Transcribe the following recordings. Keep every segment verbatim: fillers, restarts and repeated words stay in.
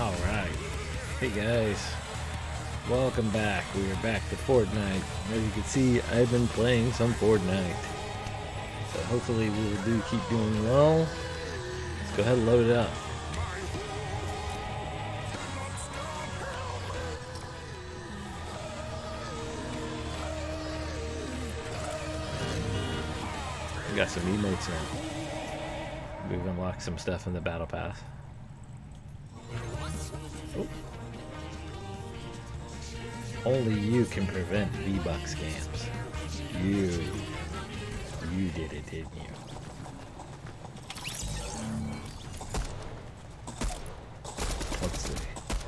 Alright. Hey guys. Welcome back. We are back to Fortnite. As you can see, I've been playing some Fortnite. So hopefully we will do keep doing well. Let's go ahead and load it up. We got some emotes now. We've unlocked some stuff in the battle pass. Oh. Only you can prevent V-Buck scams. You. You did it, didn't you? Let's see.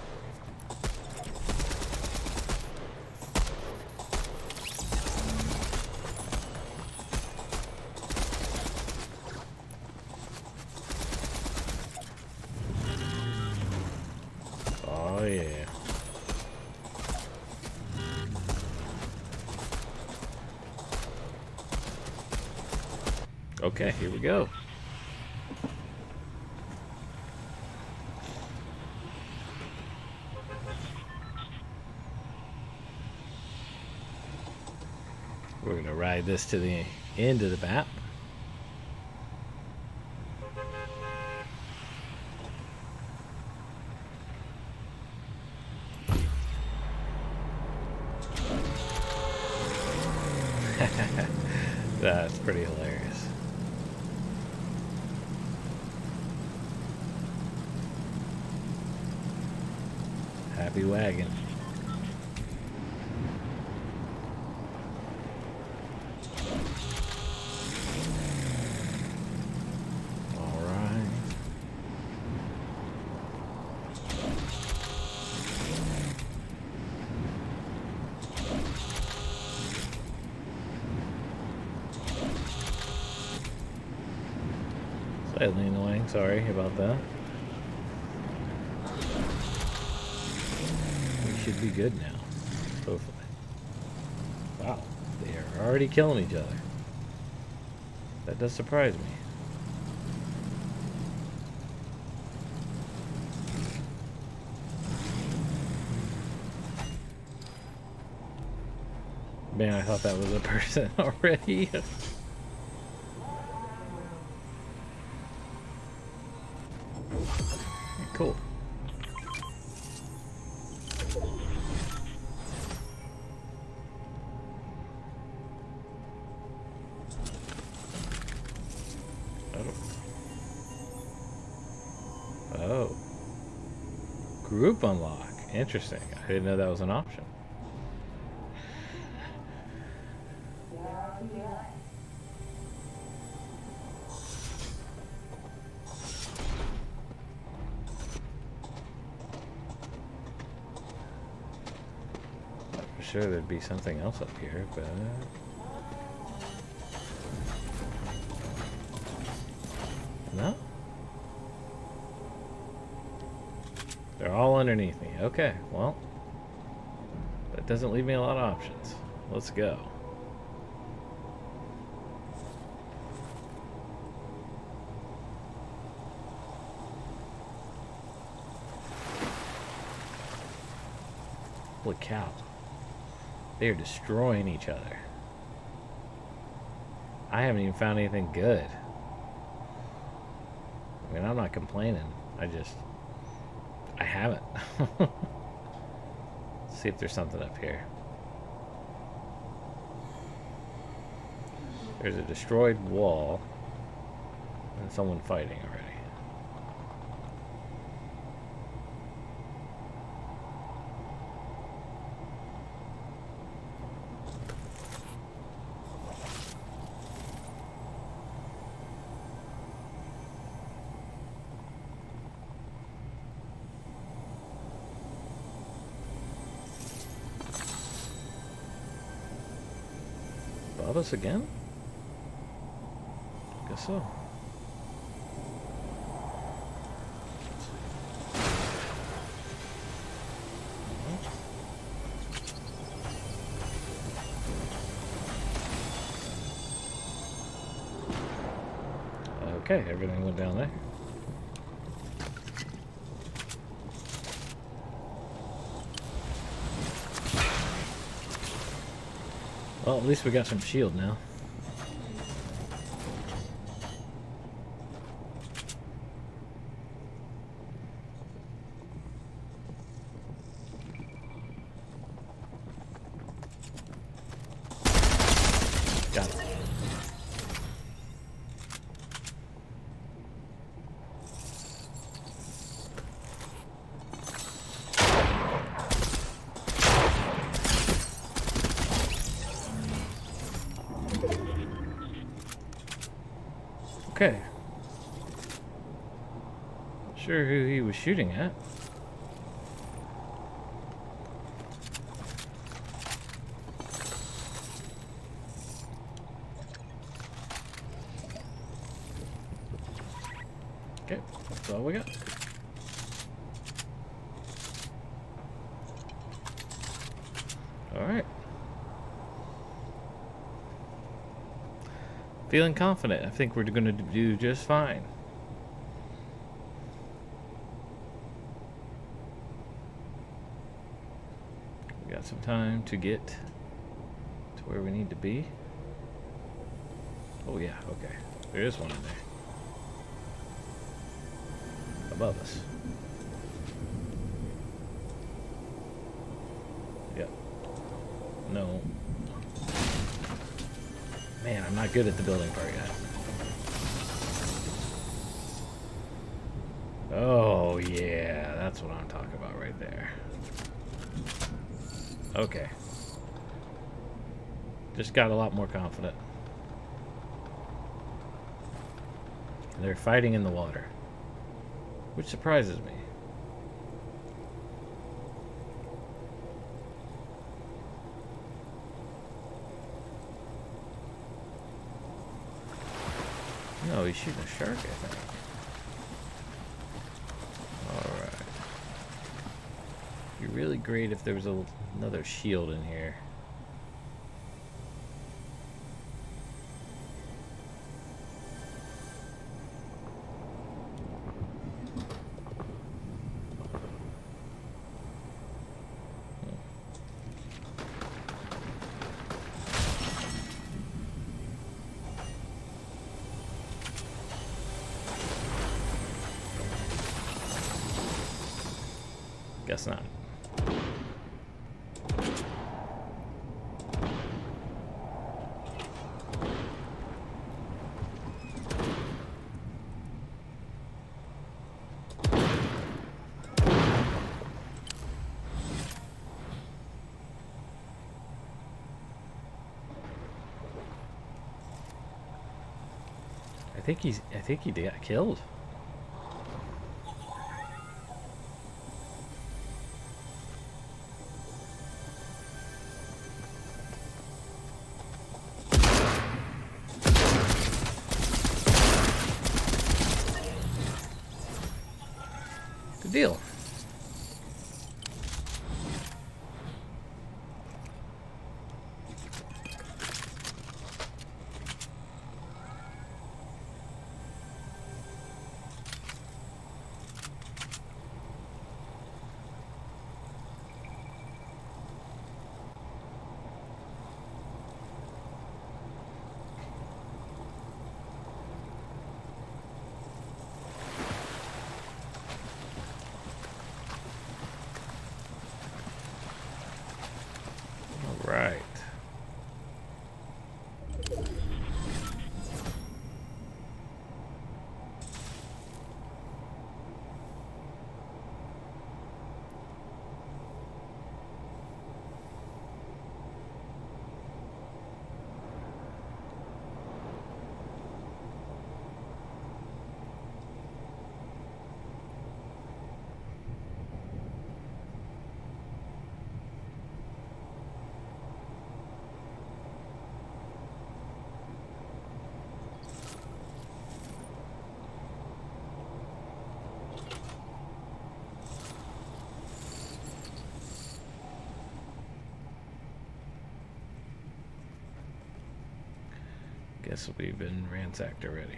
Oh yeah. Okay, here we go. We're gonna ride this to the end of the map. That's pretty hilarious. Happy wagon. All right. Slightly annoying, sorry about that. We should be good now, hopefully. Wow, they are already killing each other. That does surprise me. Man, I thought that was a person already. Cool. Oh. Oh. Group unlock. Interesting. I didn't know that was an option. Sure, there'd be something else up here, but no, they're all underneath me. Okay, well, that doesn't leave me a lot of options. Let's go. Holy cow. They are destroying each other. I haven't even found anything good. I mean, I'm not complaining. I just... I haven't. Let's see if there's something up here. There's a destroyed wall. And someone fighting already. Us again? Guess so. Okay, everything went down there. Well, at least we got some shield now. Got it. Okay. Sure who he was shooting at. Okay, that's all we got. Alright. Feeling confident. I think we're going to do just fine. We got some time to get to where we need to be. Oh yeah, okay. There is one in there. Above us. Yep. No. Man, I'm not good at the building part yet. Oh, yeah. That's what I'm talking about right there. Okay. Just got a lot more confident. They're fighting in the water, which surprises me. No, he's shooting a shark, I think. Alright. Be really great if there was a, another shield in here. Guess not. I think he's I think he got killed. Deal. Right. Guess we've been ransacked already.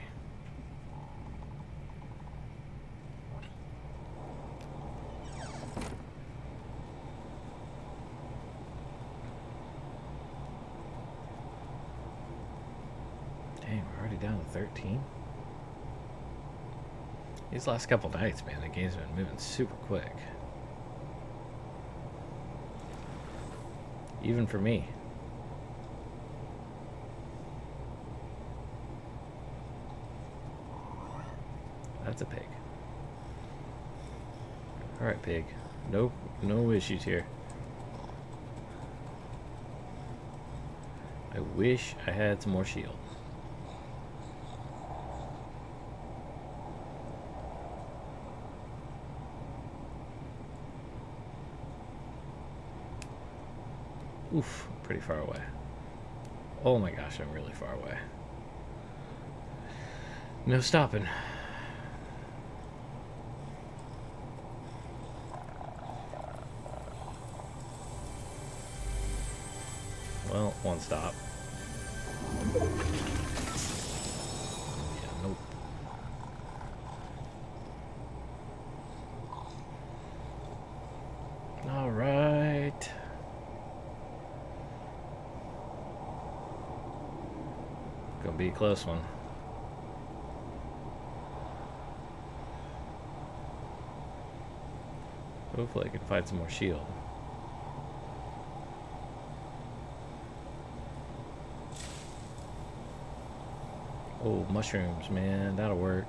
down to thirteen. These last couple nights, man, the game's been moving super quick. Even for me. That's a pig. Alright, pig. Nope, no issues here. I wish I had some more shield. Oof, pretty far away. Oh my gosh, I'm really far away. No stopping. Well, one stop. Yeah, nope. All right. Gonna be a close one. Hopefully I can find some more shield. Oh, mushrooms, man, that'll work.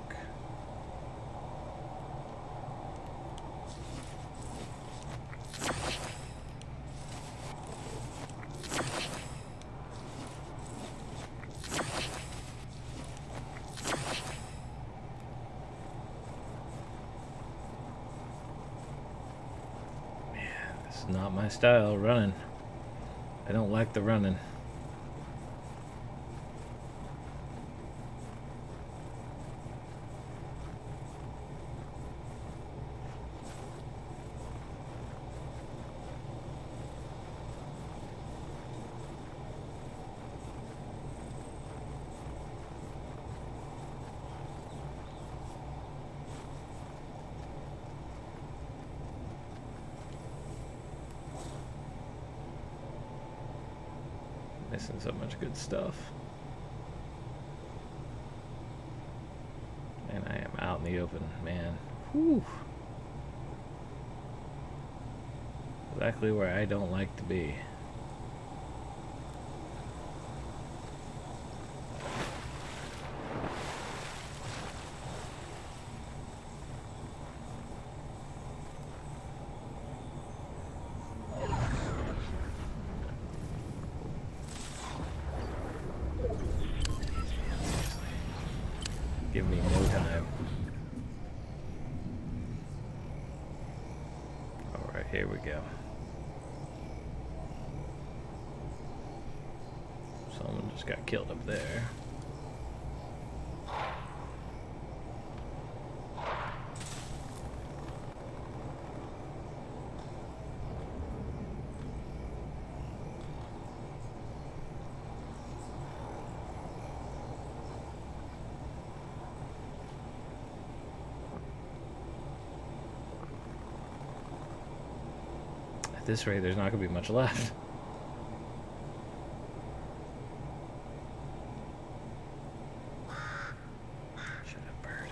Man, this is not my style, running. I don't like the running. Missing so much good stuff. And I am out in the open, man. Whew. Exactly where I don't like to be. Give me no time. Alright, here we go. Someone just got killed up there. At this rate, there's not going to be much left. Shut up, bird.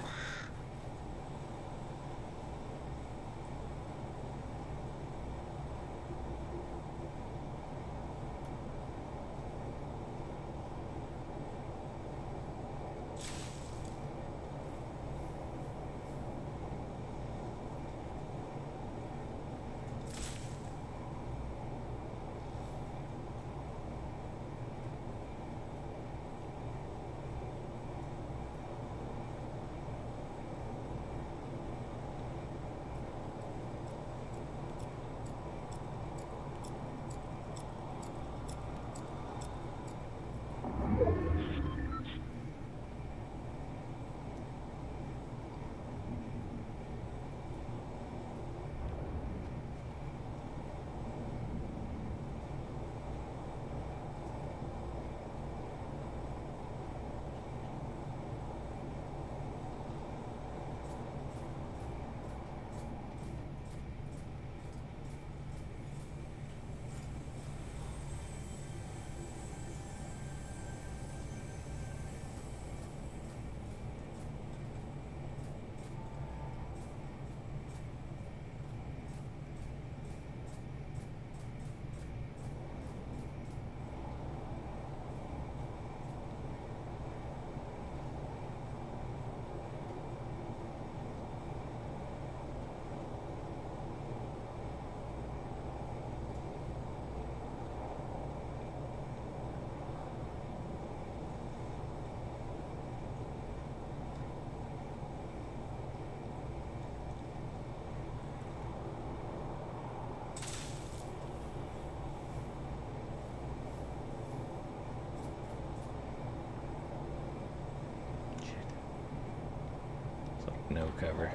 cover.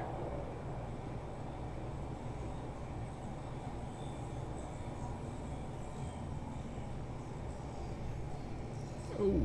Oh.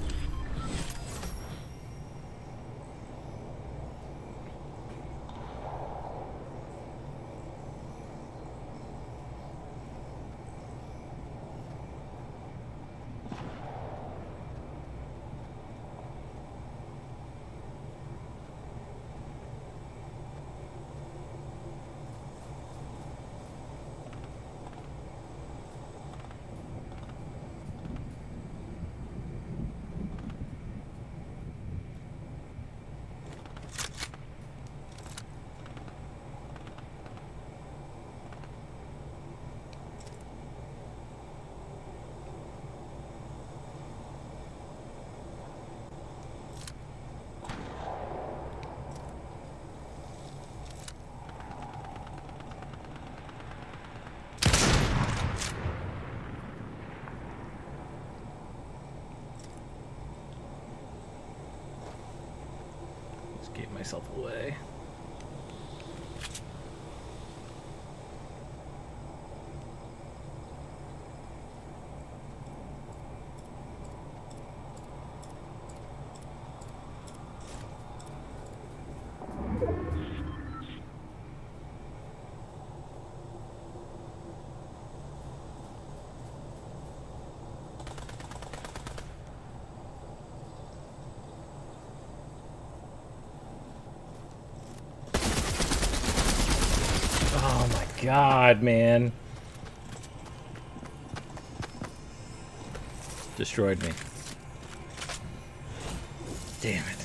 Get myself away. Oh my god, man. Destroyed me. Damn it.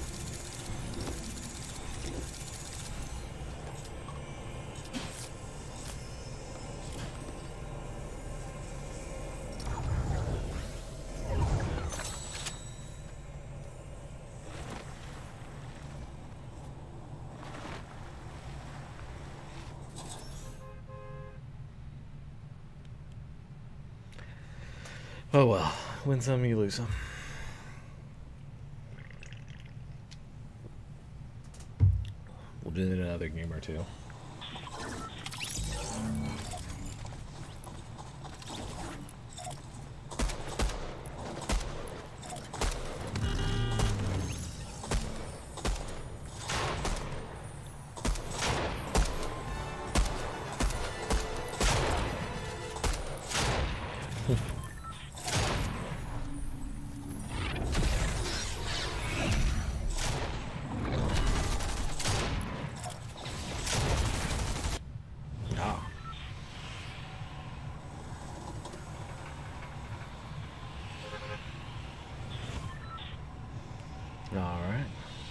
Oh well, win some, you lose some. We'll do it another game or two. All right.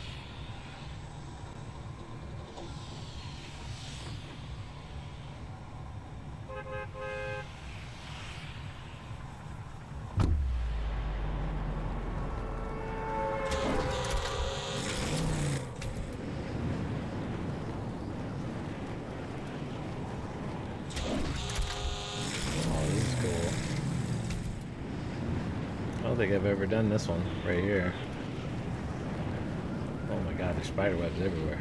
Oh, this is cool. I don't think I've ever done this one right here. Oh my god, there's spider webs everywhere.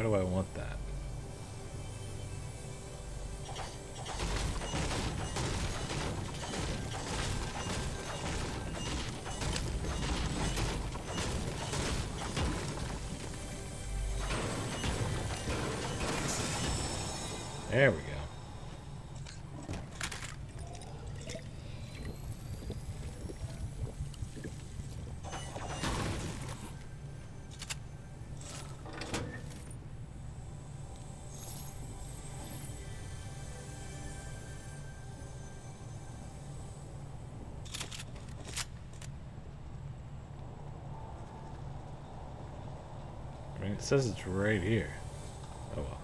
do I want that? There we go. I mean, it says it's right here. Oh well.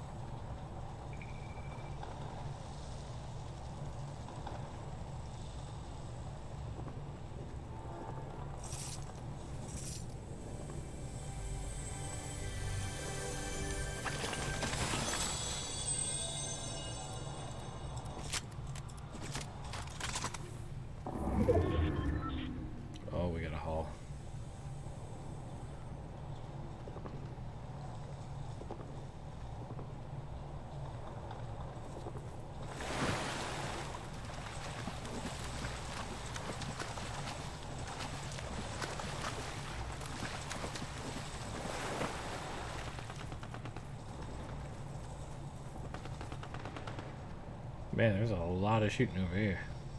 Oh, we got a haul. Man, there's a lot of shooting over here.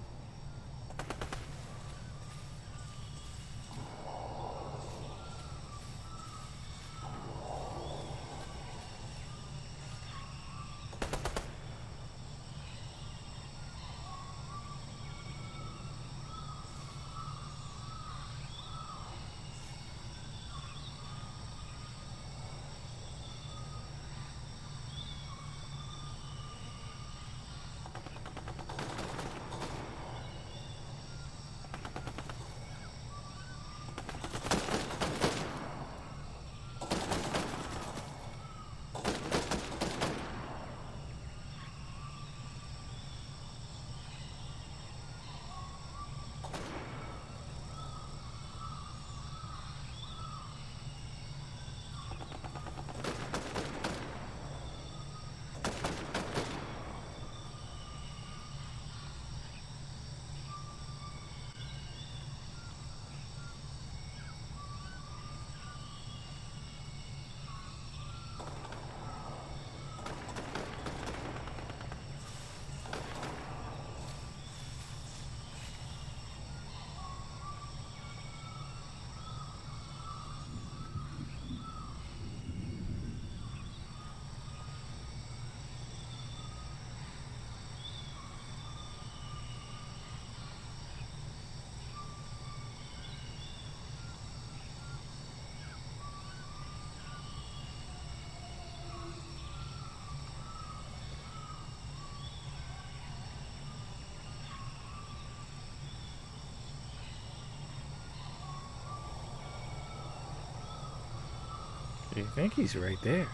I think he's right there.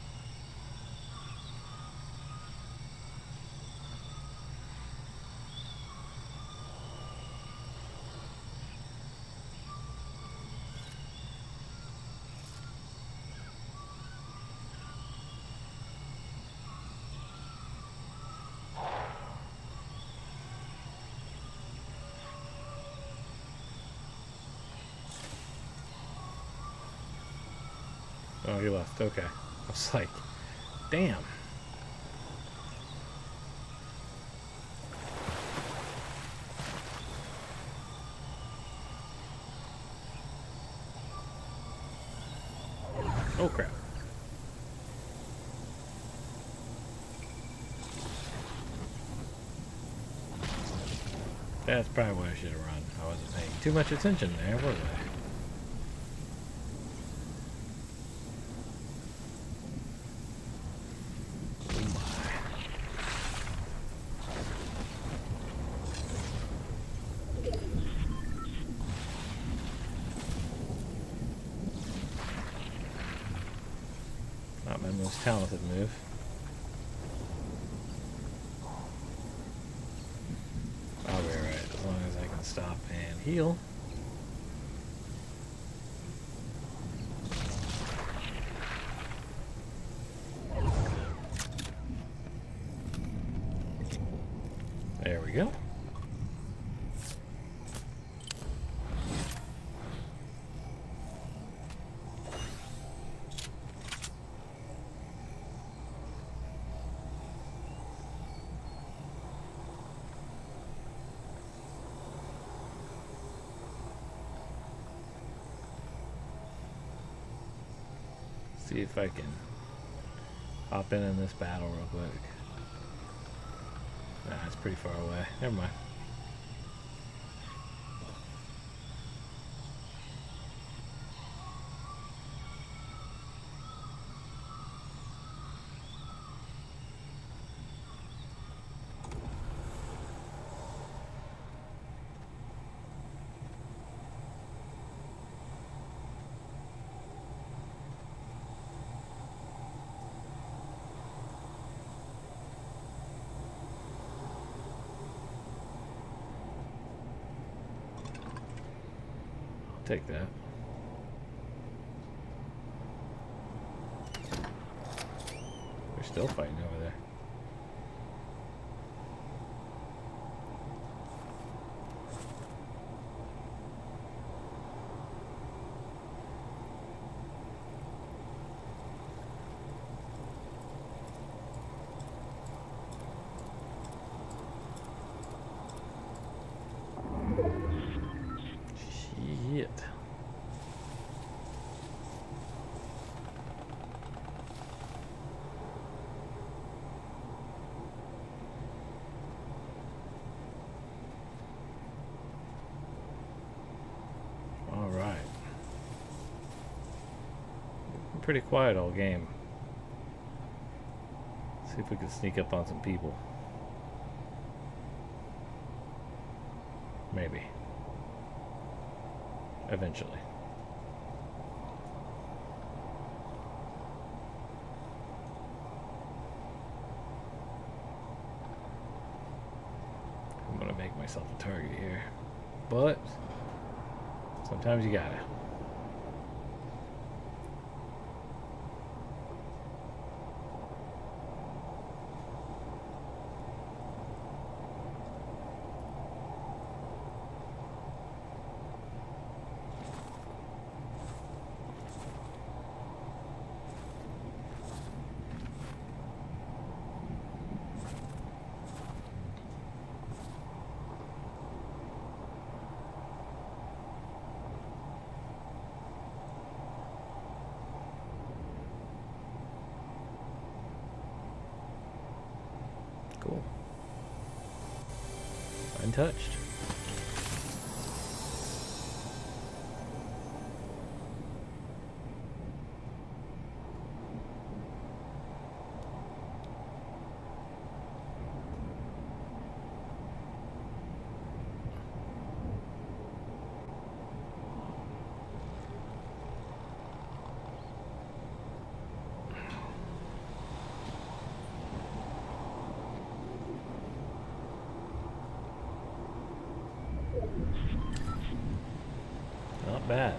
Oh, he left. Okay. I was like, damn. Oh, crap. That's probably why I should have run. I wasn't paying too much attention there, was I? Not my most talented move. I'll be alright as long as I can stop and heal. See if I can hop in in this battle real quick. Nah, it's pretty far away. Never mind. Take that. They're still fighting over there. Shit. All right. Pretty quiet all game. See if we can sneak up on some people. Maybe. Eventually. I'm gonna make myself a target here. But sometimes you gotta. Cool. Untouched. Not bad.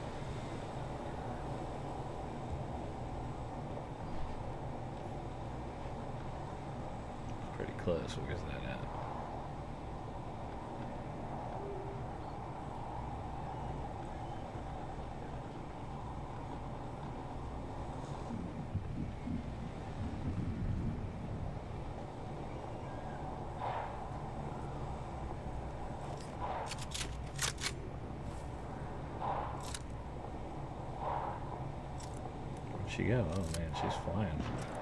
Pretty close. Where's that at? Where'd she go? Oh man, she's flying.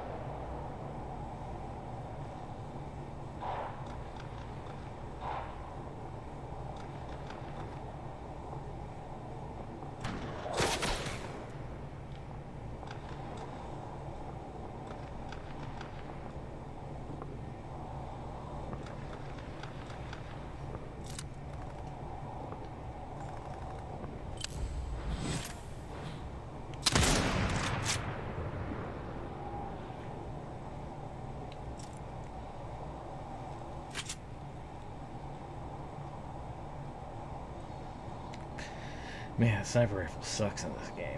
Man, sniper rifle sucks in this game.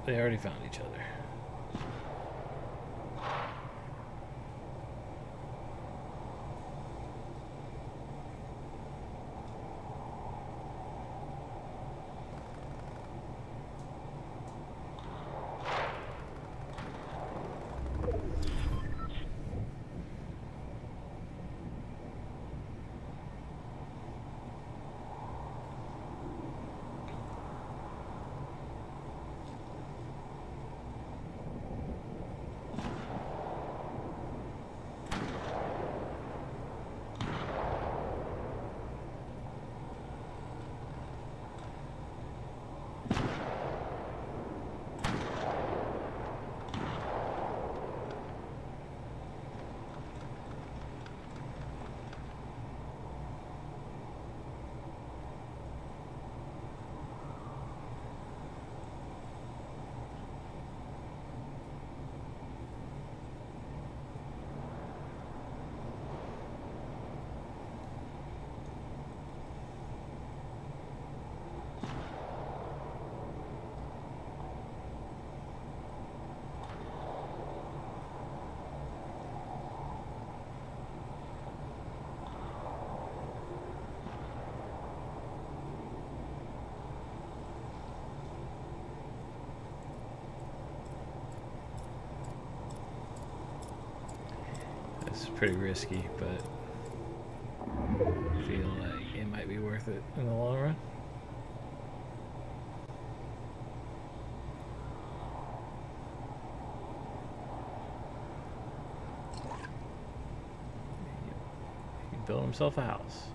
they already found each other. It's pretty risky, but I feel like it might be worth it in the long run. He built himself a house.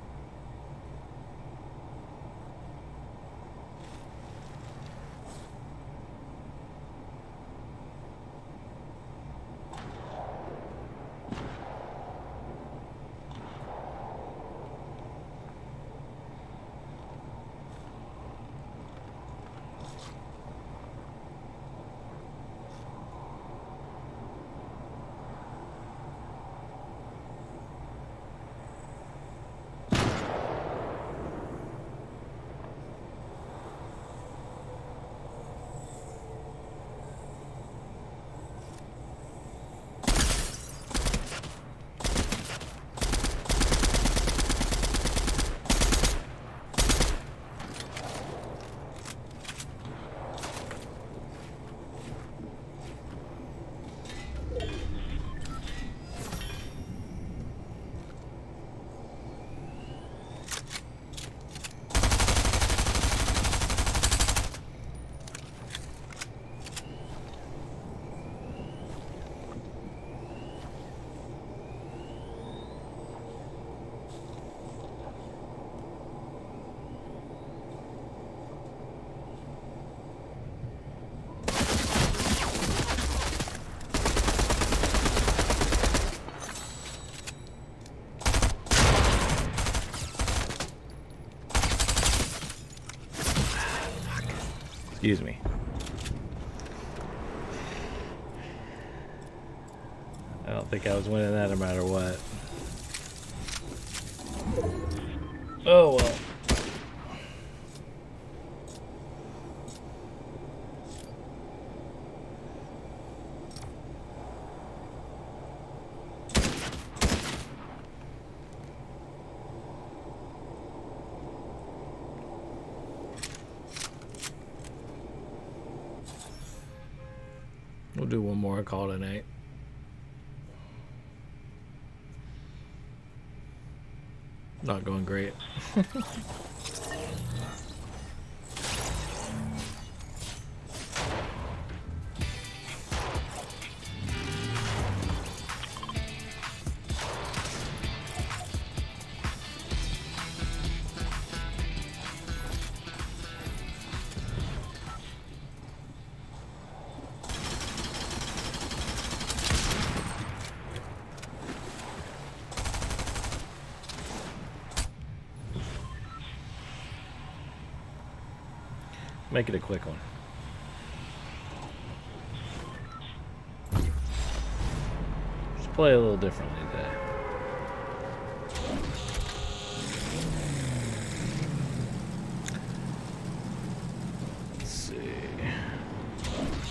Excuse me. I don't think I was winning that no matter what. Oh well. We'll do one more call tonight. Not going great. Make it a quick one. Just play a little differently today. Let's see.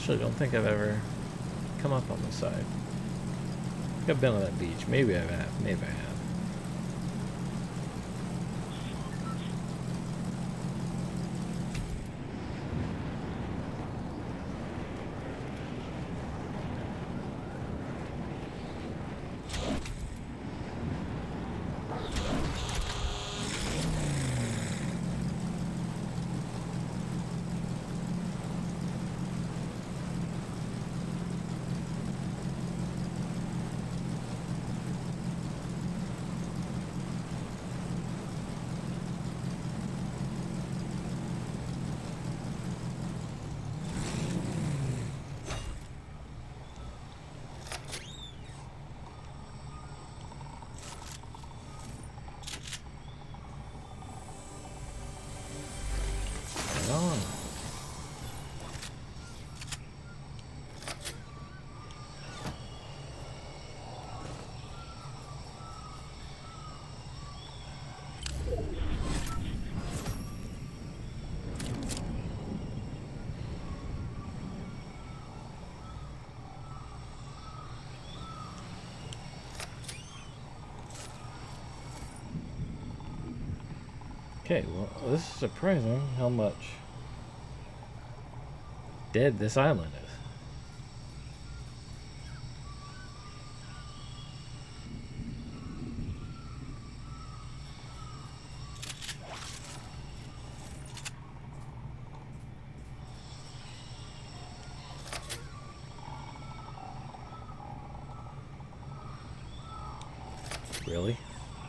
actually don't think I've ever come up on the side. I think I've been on that beach. Maybe I have. Maybe I have. Oh. Okay, well, this is surprising how much dead this island is. Really?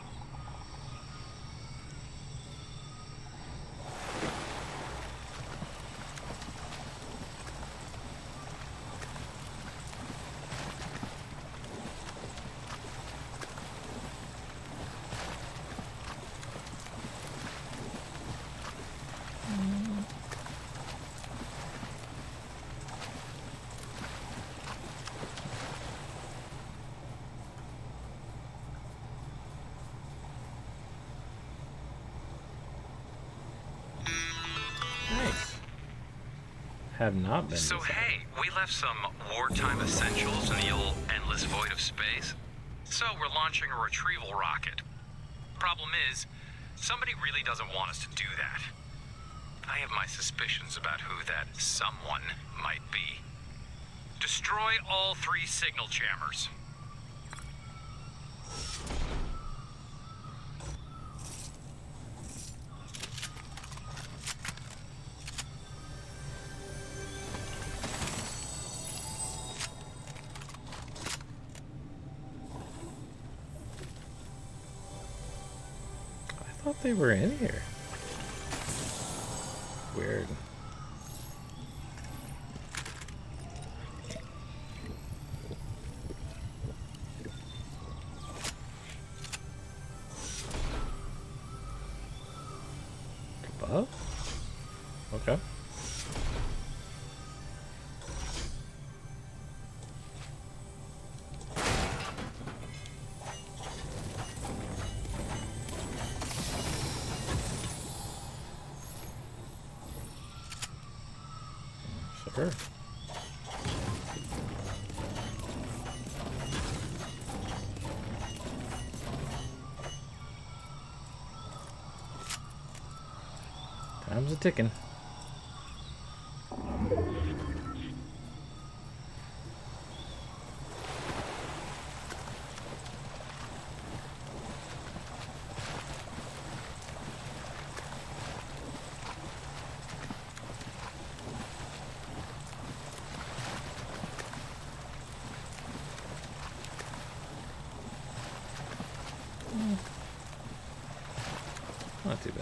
Nice. Have not been. So decided. hey, we left some wartime essentials in the old endless void of space. So we're launching a retrieval rocket. Problem is, somebody really doesn't want us to do that. I have my suspicions about who that someone might be. Destroy all three signal jammers. I thought they were in here. Weird. Above? Okay. Sure. Time's a ticking. Not too bad.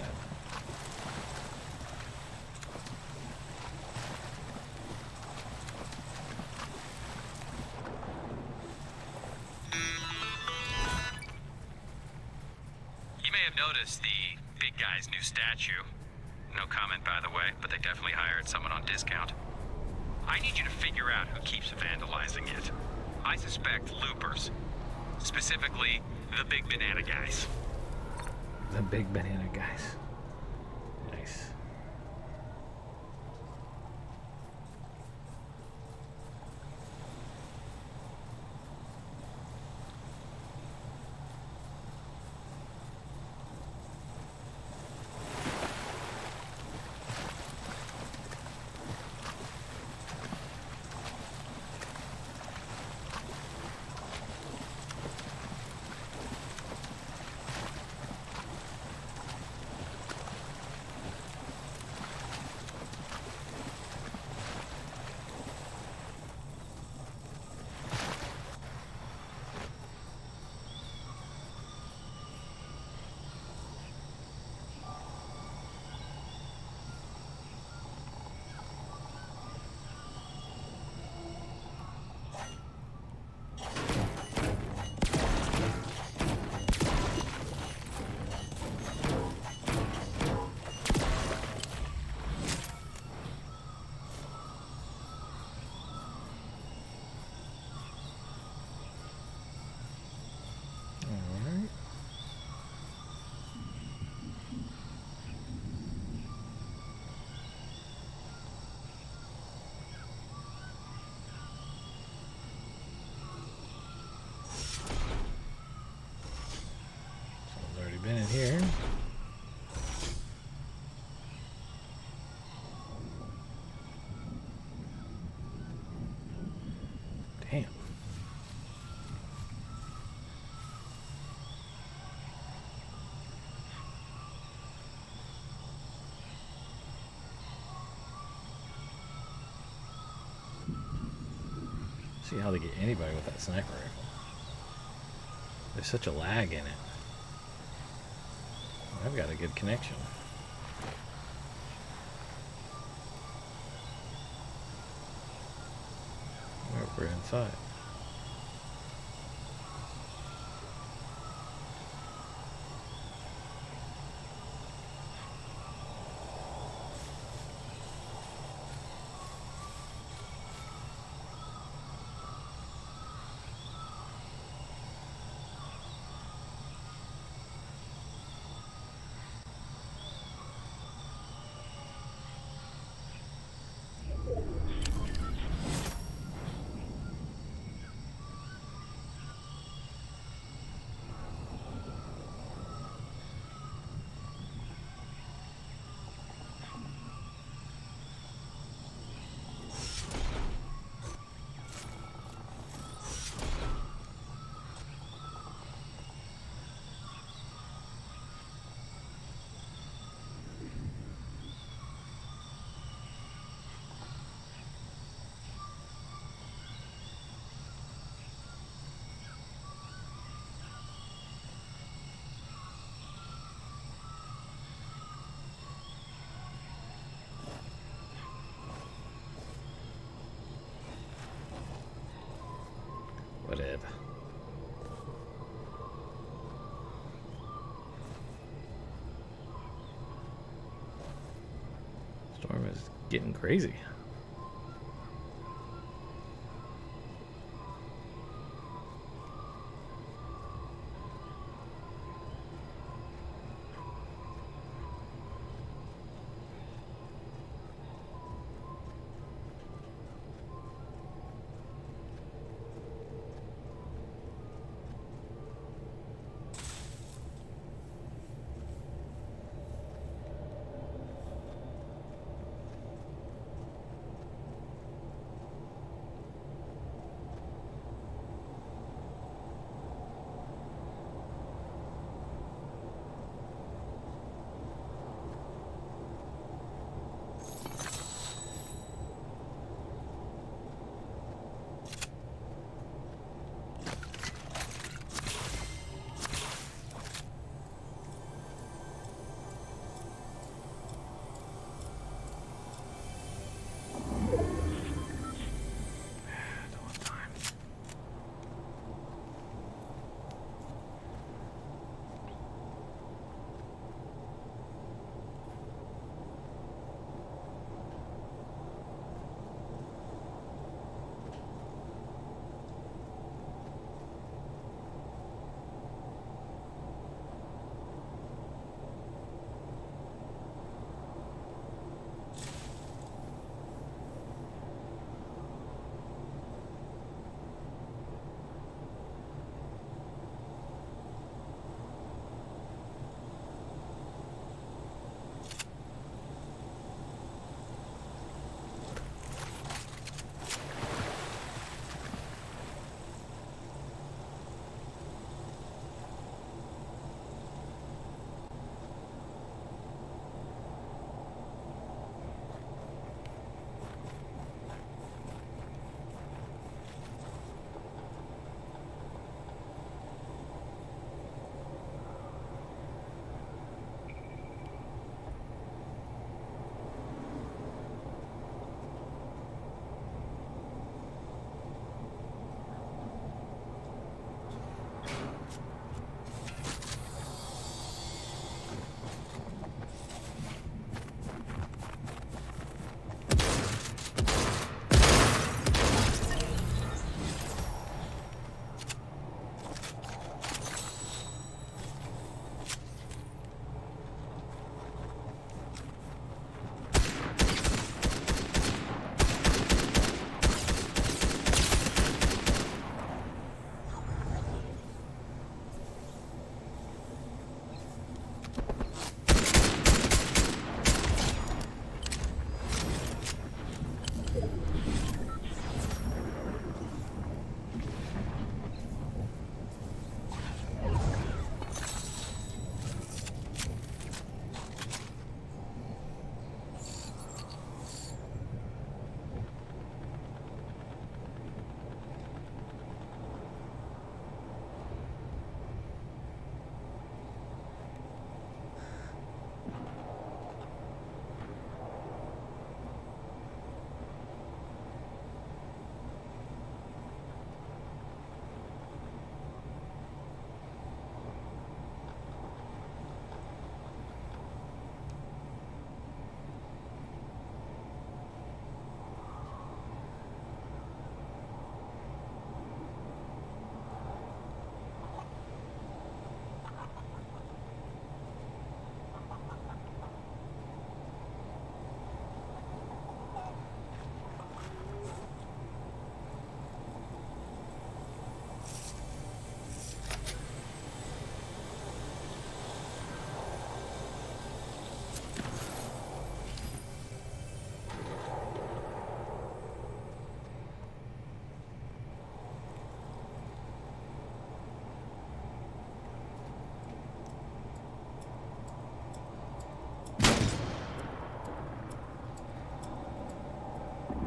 You may have noticed the big guy's new statue. No comment, by the way, but they definitely hired someone on discount. I need you to figure out who keeps vandalizing it. I suspect loopers. Specifically, the big banana guys. The big banana guys. Nice. See how they get anybody with that sniper rifle. There's such a lag in it. I've got a good connection. We're inside. Whatever. Storm is getting crazy.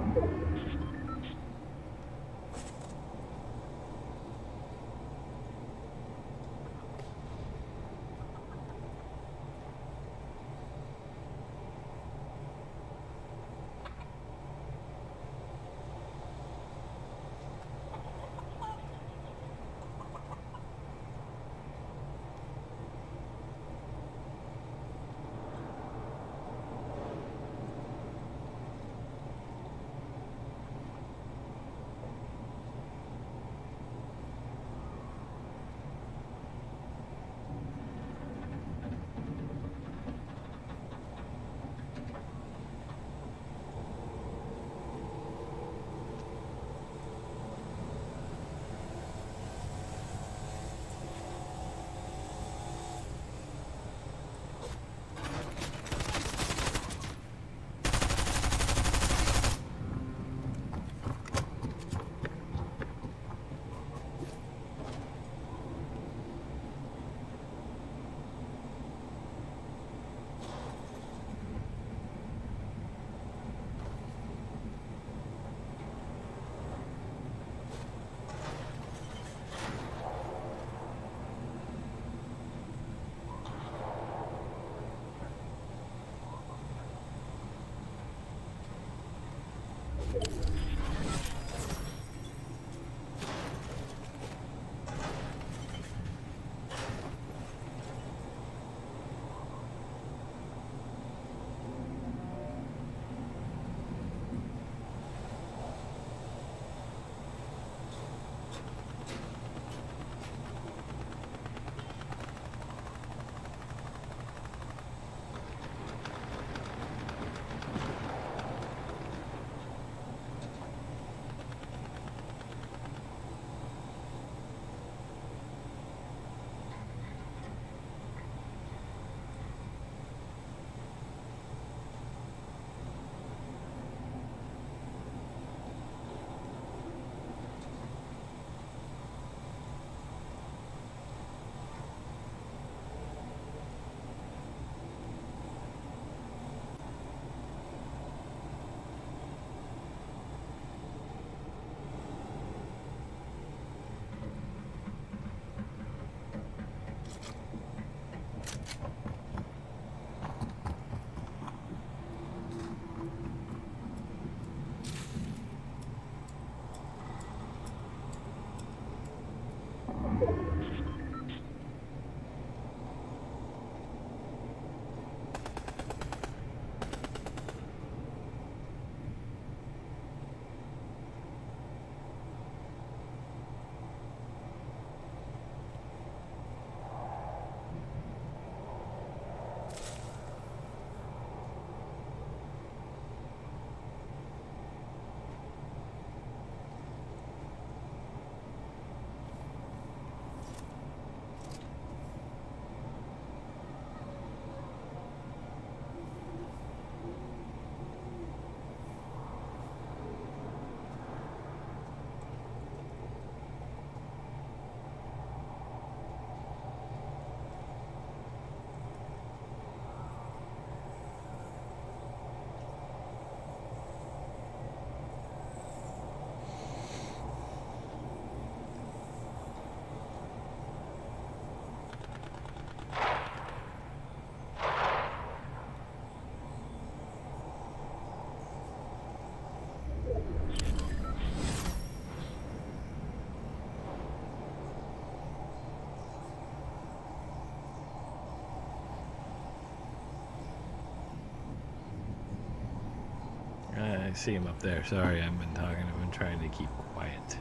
I see him up there. Sorry, I've been talking. I've been trying to keep quiet.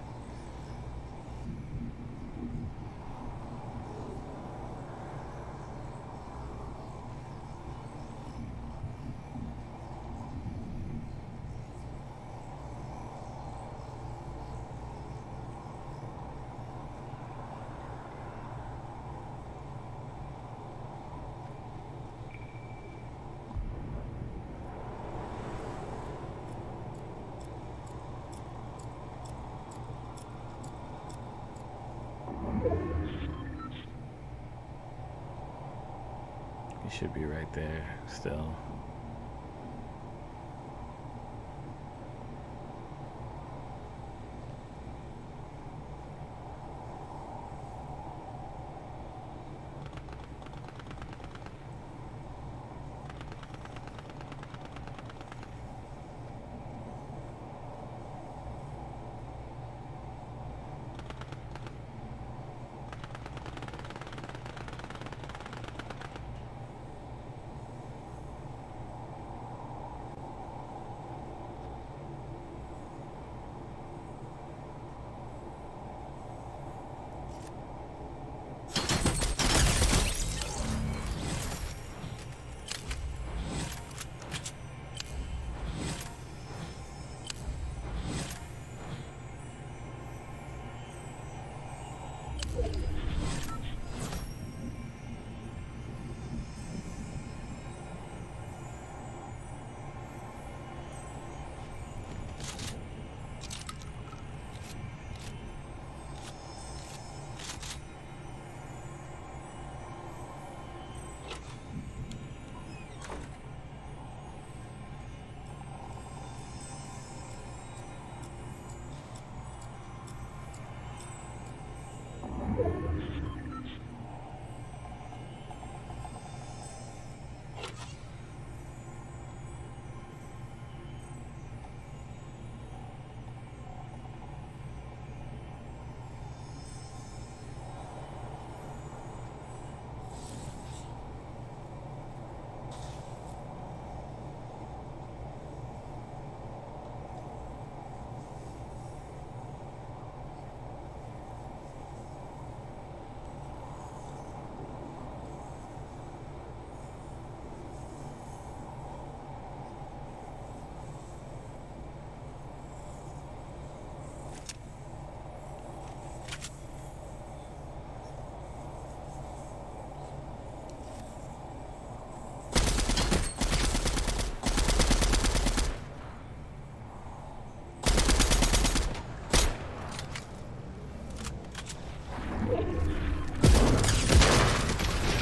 He should be right there still.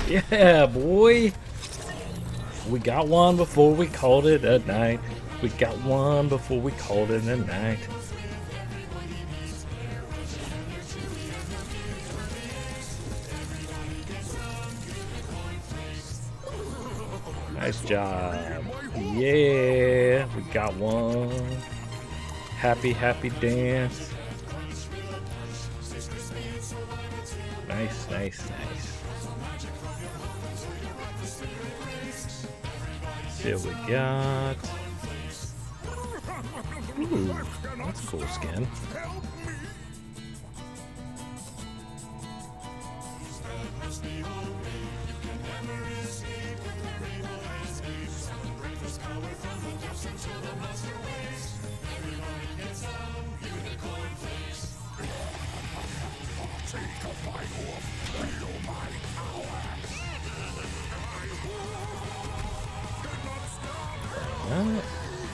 Yeah, boy. We got one before we called it a night. We got one before we called it a night. Nice job. Yeah, we got one. Happy, happy dance. Nice, nice, nice. See what we got. Ooh, that's a cool skin. Alright.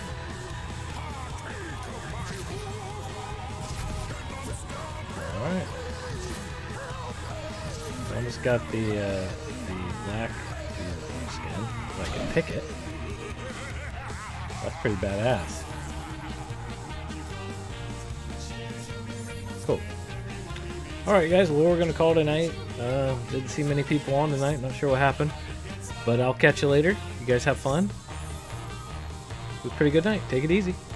Alright. Almost got the uh, the black skin. If I can pick it. That's pretty badass. Cool. Alright guys, well we're gonna call it a night. Uh, didn't see many people on tonight, not sure what happened. But I'll catch you later. You guys have fun. It was a pretty good night. Take it easy.